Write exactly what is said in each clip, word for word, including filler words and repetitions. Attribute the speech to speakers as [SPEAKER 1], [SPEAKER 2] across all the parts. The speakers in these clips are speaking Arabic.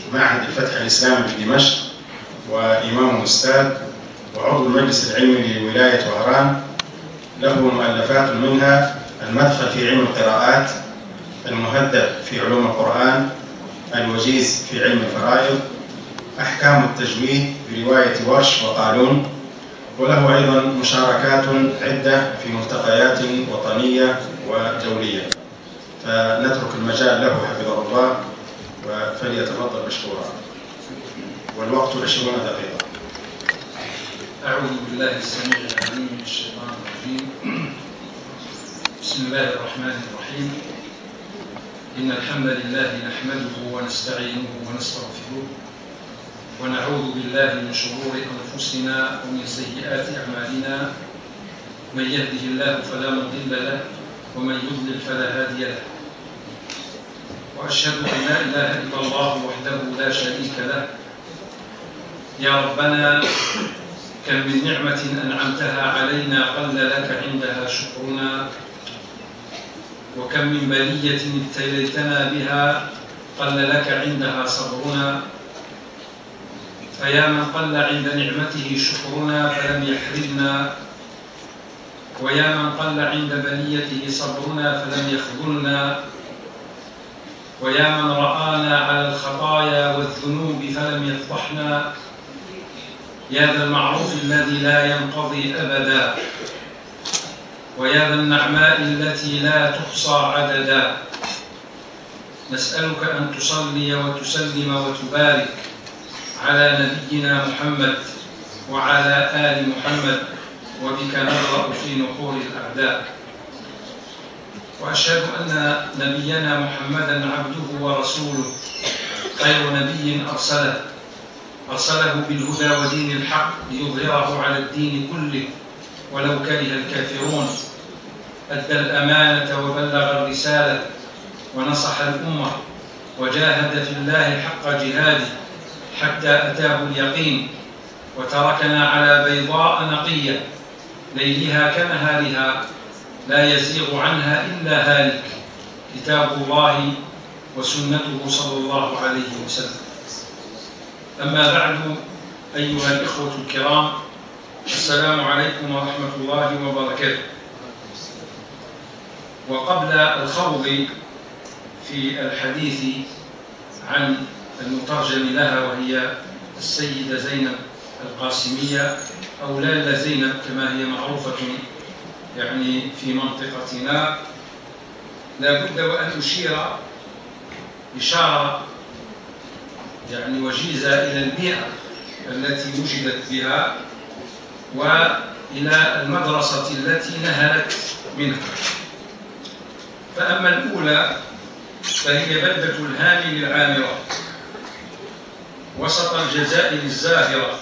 [SPEAKER 1] معهد الفتح الإسلامي في دمشق، وإمام أستاذ، وعضو المجلس العلمي لولاية وهران. له مؤلفات منها المدخل في علم القراءات، المهذب في علوم القرآن، الوجيز في علم الفرائض، أحكام التجويد برواية ورش وقالون. وله أيضا مشاركات عدة في ملتقيات وطنية ودولية. فنترك المجال له حفظه الله، فليتفضل مشكورا، والوقت عشرون دقيقة.
[SPEAKER 2] أعوذ بالله السميع العليم من الشيطان الرجيم. بسم الله الرحمن الرحيم. إن الحمد لله نحمده ونستعينه ونستغفره، ونعوذ بالله من شرور أنفسنا ومن سيئات أعمالنا. من يهده الله فلا مضل له، ومن يضلل فلا هادي له. وأشهد أن لا إله إلا الله وحده لا شريك له. يا ربنا، كم من نعمة أنعمتها علينا قل لك عندها شكرنا، وكم من بلية ابتليتنا بها قل لك عندها صبرنا. فيا من قل عند نعمته شكرنا فلم يحرمنا، ويا من قل عند بليته صبرنا فلم يخذلنا، ويا من رآنا على الخطايا والذنوب فلم يفضحنا. يا ذا المعروف الذي لا ينقضي أبدا، ويا ذا النعماء التي لا تحصى عددا. نسألك أن تصلي وتسلم وتبارك على نبينا محمد وعلى آل محمد، وبك نبرأ في نحور الأعداء. وأشهد أن نبينا محمدا عبده ورسوله، خير نبي أرسله أرسله بالهدى ودين الحق ليظهره على الدين كله ولو كره الكافرون. أدى الأمانة وبلغ الرسالة ونصح الأمة، وجاهد في الله حق جهاده حتى أتاه اليقين. وتركنا على بيضاء نقية ليلها كنهارها لا يزيغ عنها إلا هالك، كتاب الله وسنته صلى الله عليه وسلم. أما بعد، أيها الإخوة الكرام، السلام عليكم ورحمة الله وبركاته. وقبل الخوض في الحديث عن المترجم لها، وهي السيدة زينب القاسمية أو لالا زينب كما هي معروفة يعني في منطقتنا، لا بد وأن أشير إشارة يعني وجيزة إلى البيئة التي وجدت بها وإلى المدرسة التي نهلت منها. فأما الأولى فهي بلدة الهامل العامرة وسط الجزائر الزاهرة،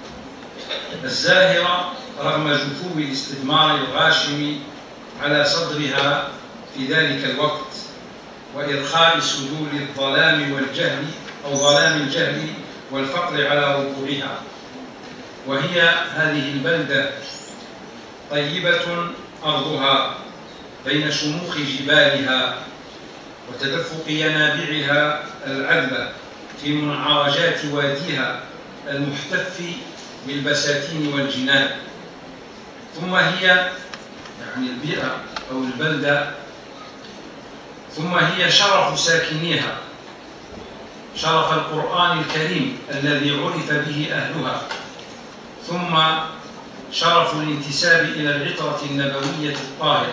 [SPEAKER 2] الزاهرة رغم جفو الاستثمار الغاشم على صدرها في ذلك الوقت، وإرخاء سدول الظلام والجهل أو ظلام الجهل والفقر على ربوعها. وهي هذه البلدة طيبة أرضها بين شموخ جبالها وتدفق ينابيعها العذبة في منعرجات واديها المحتف بالبساتين والجنان. ثم هي يعني البيئة أو البلدة ثم هي شرف ساكنيها، شرف القرآن الكريم الذي عرف به أهلها، ثم شرف الانتساب إلى العطرة النبوية الطاهرة.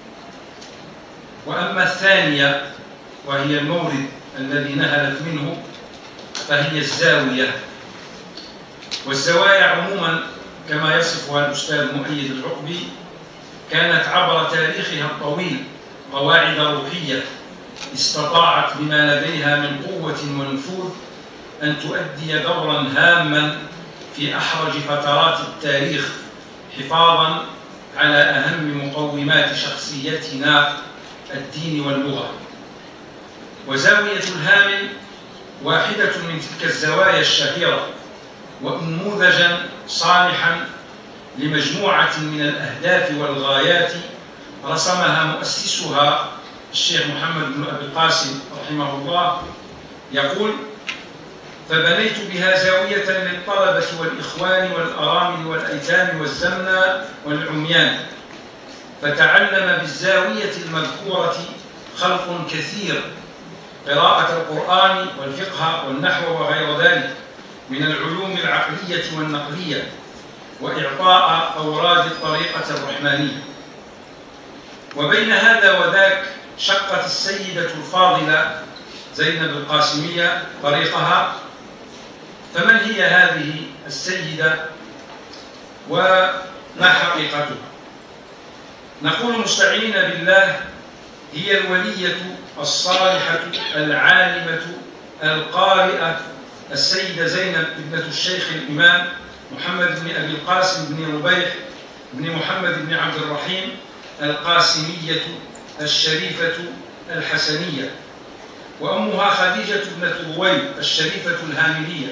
[SPEAKER 2] وأما الثانية وهي المورد الذي نهلت منه فهي الزاوية. والزوايا عموما كما يصفها الأستاذ مؤيد العقبي كانت عبر تاريخها الطويل قواعد روحية استطاعت بما لديها من قوة ونفوذ أن تؤدي دورا هاما في أحرج فترات التاريخ، حفاظا على أهم مقومات شخصيتنا، الدين واللغة. وزاوية الهامل واحدة من تلك الزوايا الشهيرة، ونموذجا صالحا لمجموعة من الأهداف والغايات رسمها مؤسسها الشيخ محمد بن أبي القاسم رحمه الله. يقول: فبنيت بها زاوية للطلبة والإخوان والأرامل والأيتام والزمنى والعميان، فتعلم بالزاوية المذكورة خلق كثير قراءة القرآن والفقه والنحو وغير ذلك من العلوم العقلية والنقلية، وإعطاء أوراد الطريقة الرحمانية. وبين هذا وذاك شقت السيدة الفاضلة زينب القاسمية طريقها. فمن هي هذه السيدة وما حقيقتها؟ نقول مستعينين بالله: هي الولية الصالحة العالمة القارئة السيدة زينب ابنة الشيخ الإمام محمد بن أبي القاسم بن ربيح بن محمد بن عبد الرحيم القاسمية الشريفة الحسنية، وأمها خديجة بنت رويب الشريفة الهاملية،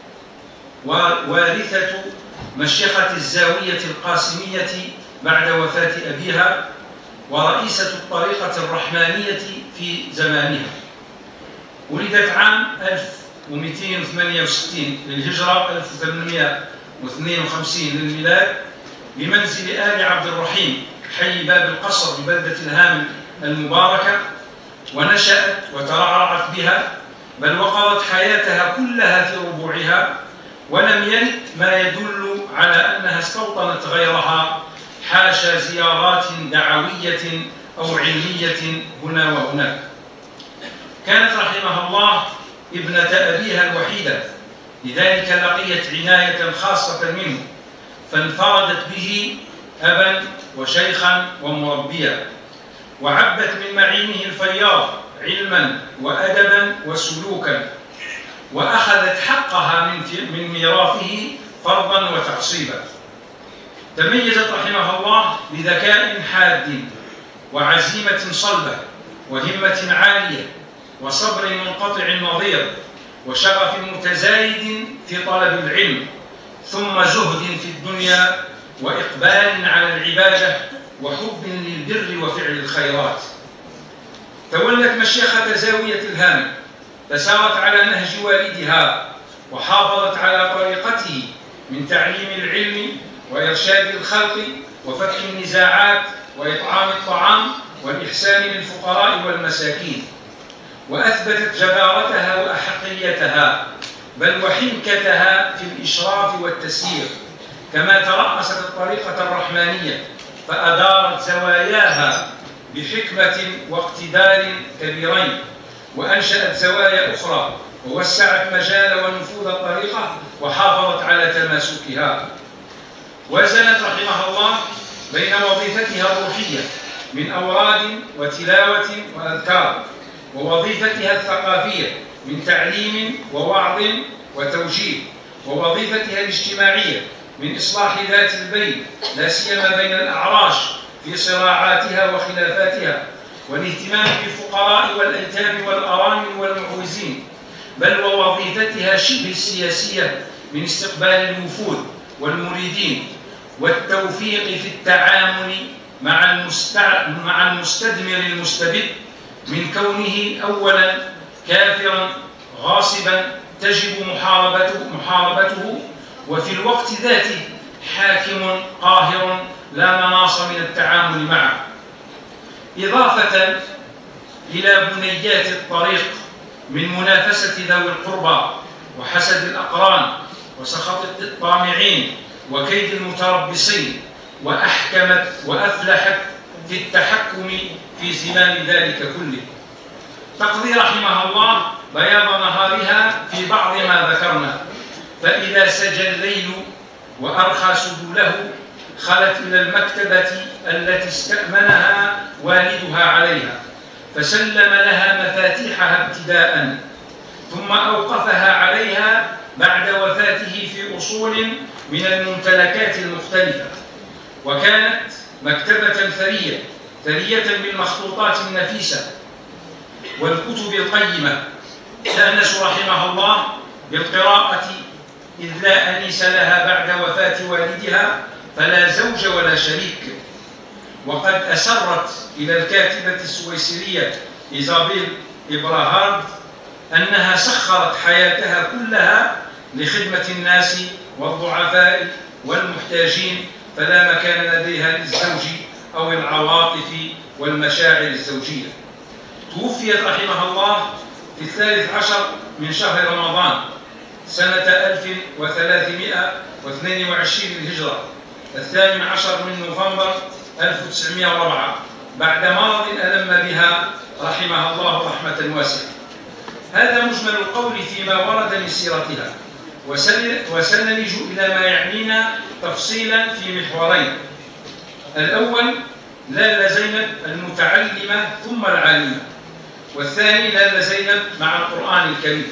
[SPEAKER 2] ووارثة مشيخة الزاوية القاسمية بعد وفاة أبيها، ورئيسة الطريقة الرحمانية في زمانها. ولدت عام ألف ومئتين وثمانية وستين للهجرة، ألف وثمانمئة واثنين وخمسين للميلاد، بمنزل آل عبد الرحيم حي باب القصر ببلدة الهامل المباركة، ونشأت وترعرعت بها، بل وقضت حياتها كلها في ربوعها، ولم يرد ما يدل على أنها استوطنت غيرها، حاشا زيارات دعوية أو علمية هنا وهناك. كانت رحمها الله ابنة أبيها الوحيدة، لذلك لقيت عناية خاصة منه، فانفردت به أبا وشيخا ومربيا، وعبت من معينه الفياض علما وأدبا وسلوكا، وأخذت حقها من من ميراثه فرضا وتعصيبا. تميزت رحمها الله بذكاء حاد وعزيمة صلبة وهمة عالية وصبر منقطع النظير وشغف متزايد في طلب العلم، ثم زهد في الدنيا وإقبال على العبادة وحب للبر وفعل الخيرات. تولت مشيخة زاوية الهامل، فسارت على نهج والدها، وحافظت على طريقته من تعليم العلم وإرشاد الخلق وفتح النزاعات وإطعام الطعام والإحسان للفقراء والمساكين، وأثبتت جدارتها وأحقيتها بل وحنكتها في الإشراف والتسيير، كما ترأست الطريقة الرحمانية فأدارت زواياها بحكمة واقتدار كبيرين، وأنشأت زوايا أخرى ووسعت مجال ونفوذ الطريقة وحافظت على تماسكها. وزنت رحمها الله بين وظيفتها الروحية من أوراد وتلاوة وأذكار، ووظيفتها الثقافية من تعليم ووعظ وتوجيه، ووظيفتها الاجتماعية من إصلاح ذات البين لا سيما بين الأعراش في صراعاتها وخلافاتها، والاهتمام بالفقراء والأيتام والأرامل والمعوزين، بل ووظيفتها شبه السياسية من استقبال الوفود والمريدين والتوفيق في التعامل مع مع المستدمر المستبد، من كونه أولا كافرا غاصبا تجب محاربته, محاربته وفي الوقت ذاته حاكم قاهر لا مناص من التعامل معه، إضافة إلى بنيات الطريق من منافسة ذوي القربى وحسد الأقران وسخط الطامعين وكيد المتربصين، وأحكمت وأفلحت في التحكم في زمام ذلك كله. تقضي رحمها الله بياض نهارها في بعض ما ذكرنا، فإذا سجى الليل وأرخى سدوله خلت إلى المكتبة التي استأمنها والدها عليها، فسلم لها مفاتيحها ابتداء، ثم أوقفها عليها بعد وفاته في أصول من الممتلكات المختلفة، وكانت مكتبة ثرية ثرية بالمخطوطات النفيسة والكتب القيمة، تأنس رحمها الله بالقراءة إذ لا أنيس لها بعد وفاة والدها، فلا زوج ولا شريك. وقد أسرت إلى الكاتبة السويسرية إيزابيل إبراهارد أنها سخرت حياتها كلها لخدمة الناس والضعفاء والمحتاجين، فلا مكان لديها للزوج أو العواطف والمشاعر الزوجية. توفيت رحمها الله في الثالث عشر من شهر رمضان سنة ألف وثلاثمائة واثنين وعشرين للهجرة، الثامن عشر من نوفمبر ألف وتسعمائة وأربعة، بعد مرض ألم بها رحمها الله رحمة واسعة. هذا مجمل القول فيما ورد من سيرتها، وسنلج إلى ما يعنينا تفصيلا في محورين: الأول لاله زينب المتعلمة ثم العالمة، والثاني لاله زينب مع القرآن الكريم.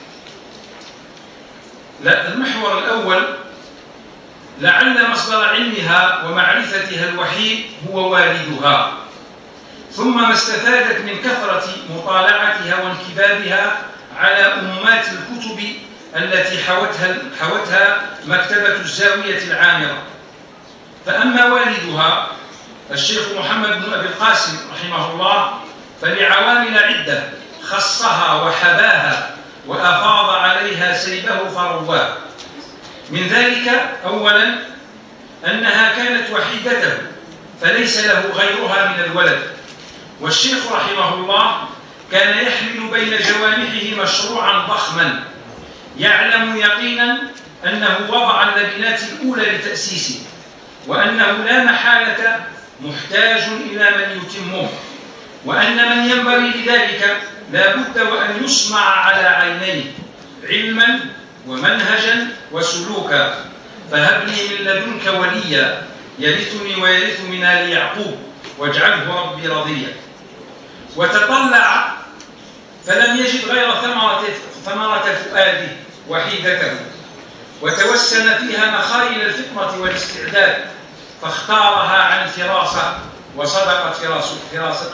[SPEAKER 2] المحور الأول: لعل مصدر علمها ومعرفتها الوحيد هو والدها، ثم ما استفادت من كثرة مطالعتها وانكبابها على أمات الكتب التي حوتها, حوتها مكتبة الزاوية العامرة. فأما والدها الشيخ محمد بن أبي القاسم رحمه الله فلعوامل عدة خصها وحباها وأفاض عليها سيبه فرواه. من ذلك: أولا أنها كانت وحيدته فليس له غيرها من الولد، والشيخ رحمه الله كان يحمل بين جوانحه مشروعا ضخما يعلم يقينا أنه وضع اللبنات الأولى لتأسيسه، وأنه لا محالة محتاج إلى من يتمه، وأن من ينبغي لذلك لا بد وأن يصنع على عينيه علما ومنهجا وسلوكا. فهب لي من لدنك وليا يرثني ويرث من آل يعقوب واجعله ربي رضيا. وتطلع فلم يجد غير ثمرة, ثمرة فؤاده وحيدته، وتوسن فيها مخايل الفطنة والاستعداد، فاختارها عن فراسة وصدقت فراسته.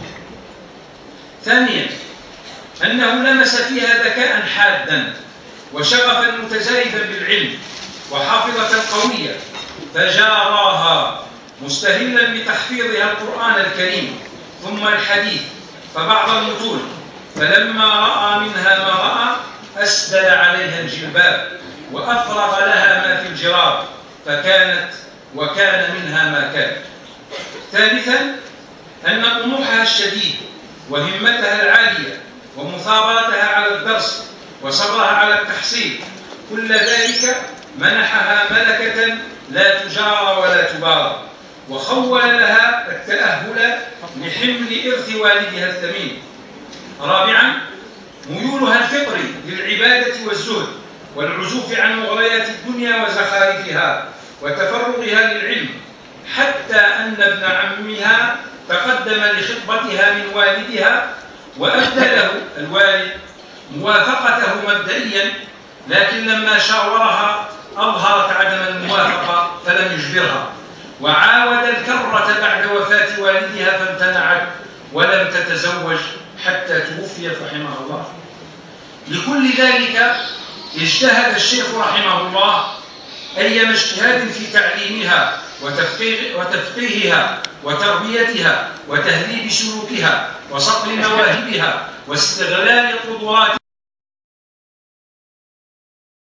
[SPEAKER 2] ثانيا أنه لمس فيها ذكاء حادا وشغفا متزايدا بالعلم وحافظة قوية، فجاراها مستهلا بتحفيظها القرآن الكريم ثم الحديث فبعض المتون، فلما رأى منها ما رأى أسدل عليها الجلباب وأفرغ لها ما في الجراب، فكانت وكان منها ما كان. ثالثا أن طموحها الشديد وهمتها العالية ومثابرتها على الدرس وصبرها على التحصيل، كل ذلك منحها ملكة لا تجارى ولا تبارى، وخول لها التأهل لحمل إرث والدها الثمين. رابعا ميولها الفطري للعبادة والزهد والعزوف عن مغريات الدنيا وزخارفها وتفرغها للعلم، حتى أن ابن عمها تقدم لخطبتها من والدها وأبدى له الوالد موافقته مبدئيا، لكن لما شاورها أظهرت عدم الموافقة فلم يجبرها، وعاود الكرة بعد وفاة والدها فامتنعت ولم تتزوج حتى توفيت رحمه الله. لكل ذلك اجتهد الشيخ رحمه الله أيما اجتهاد في تعليمها وتفقيه وتفقيهها وتربيتها وتهذيب سلوكها وصقل مواهبها واستغلال قدراتها